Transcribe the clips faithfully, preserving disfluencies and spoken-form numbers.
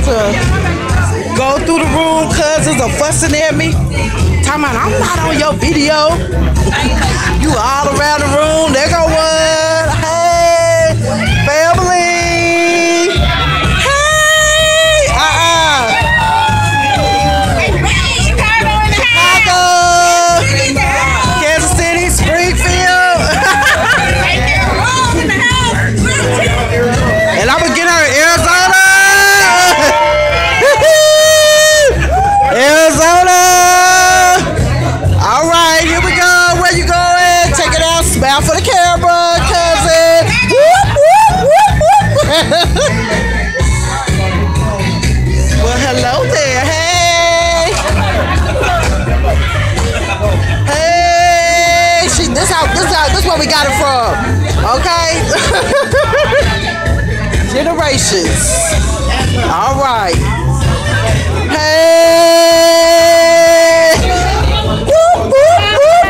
to go through the room. Cousins are fussing at me. Talking about, I'm not on your video. You all around the room. There go one. Hey, family. Hey, uh-uh. Chicago, Kansas City, Springfield. And I'm gonna get her in Arizona. Arizona. All right, here we go. Where you going? Take it out. Smile for the camera, cousin. Whoop, whoop, whoop, whoop. Well, hello there. Hey. Hey. She, this how this how this where we got it from. Okay. Generations. All right. Hey. Whoop, whoop, whoop.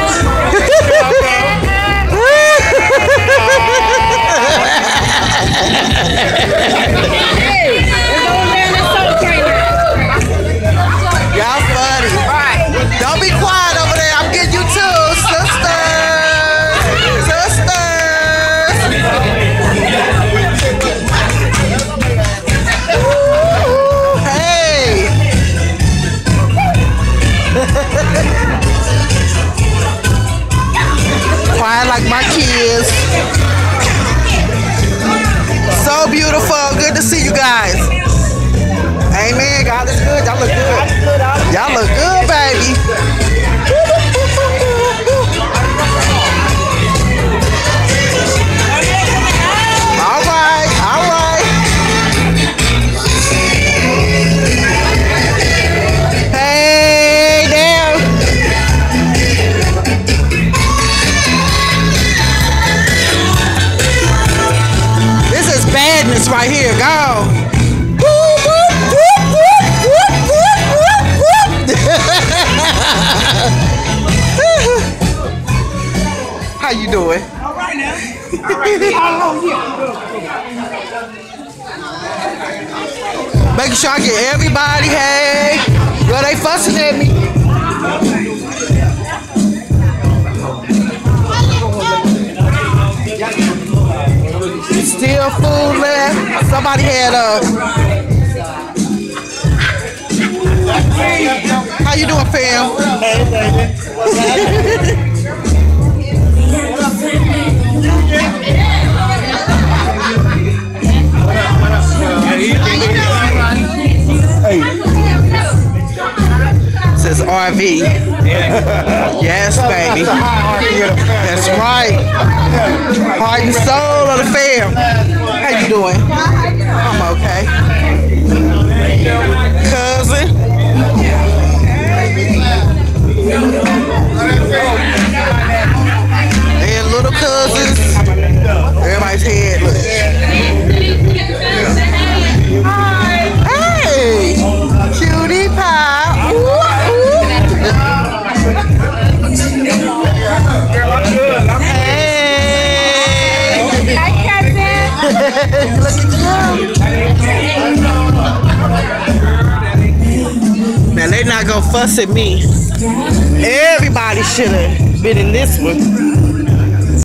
Y'all funny. Don't be quiet over there. I'm getting you too, sisters. Sisters. Ooh, hey. Quiet like my kids. So beautiful. Good to see you guys. Amen. God is good. Y'all look good. Y'all look good, baby. All right. All right. Hey there. This is badness right here. Go. How you doing? All right now. All right. All here. Making sure I get everybody. Hey, girl, they fussing at me. Still food left. Somebody had a. How you doing, fam? Hey, baby. What's happening? Hey. Says R V. Yes, baby. That's right. Heart and soul of the fam. How you doing? I'm okay. Cousin. And little cousins. Everybody's head. Look. Hey, cutie pie. Ooh, ooh. Hey. Hi, cousin. Look at you. Now they not gonna fuss at me. Everybody should have been in this one.